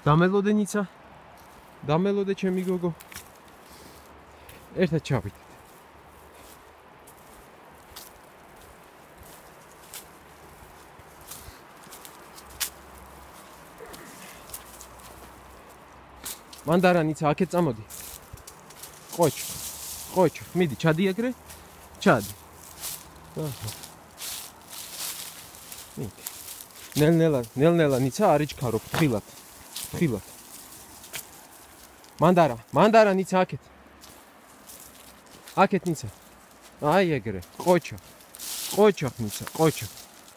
დამელოდე ნიცა. დამელოდე ჩემი გოგო. ერთად ჩავიდეთ. მანდარა ნიცა აქეთ წამოდი. ყოჩ, მიდი, ჩადი ეგრე? ჩადი. მიდი. ნელ-ნელა ნიცა არ იჩქარო, ფრთხილად. მანდარა ნიცა აქეთ. აქეთ ნიცა. აი ეგრე, ყოჩო ნიცა, ყოჩო.